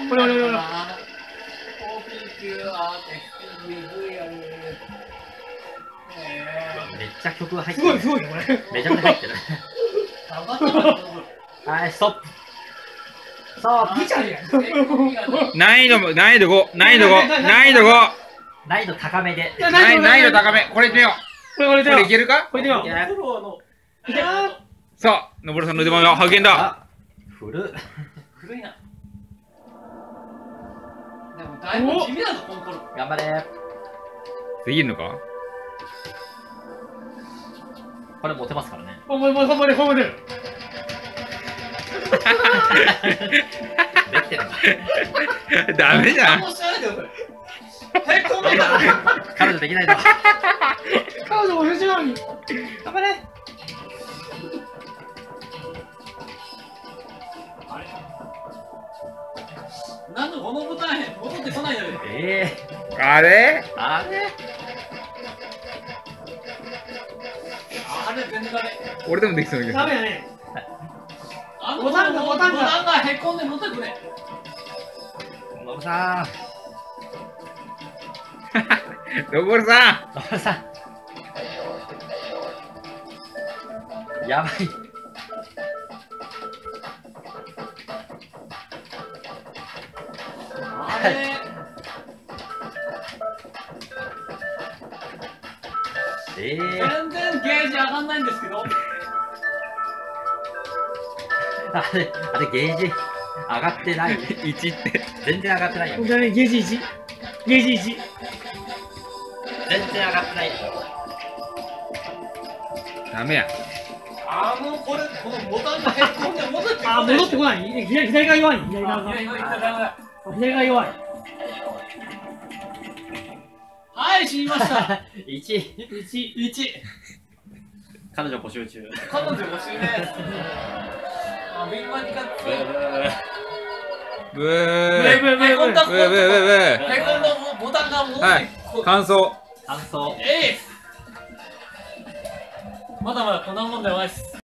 ほらほらほら。 めっちゃ曲が入ってる。 すごいすごいねこれ。 めちゃめちゃ入ってる。はい、ストップ。さあ、 ピチャーや。 難易度5、難易度5、難易度5。 難易度高めで。 難易度高め。これいってみよう。これいけるか？ これでよ。 さあ、のぼるさんの腕前は発見だ。 古いな。 でもだいぶ地味だぞコンコル。 頑張れ。 できるのか？ これ持てますからね。 ほんまで。 できてるな。 ダメじゃん。 彼女できないだ。 彼女も同じなのに。頑張れ。 なんでこのボタン戻ってこないのよ。 あれ全然ダメ。 俺でもできそうだけど。 ダメやね。 ボタンがへこんで戻ってくれ。 のぶさん。 のぼるさん。 のぶさん。やばい。 あれ。全然ゲージ上がんないんですけど。 あれゲージ上がってない。 1って全然上がってないよ。 じゃあねゲージ1。ゲージ1。 全然上がってない。 ダメや。 このボタンがへこんで戻ってこない。 戻ってこない。左が弱い。左が弱い。 はい、死にました。 1。彼女募集中。 彼女募集です。ビンマニカッツ。 ブー。 へこんだブー。 へこんだボタンが戻って。 はい。感想。 まだまだこんなもんではないです。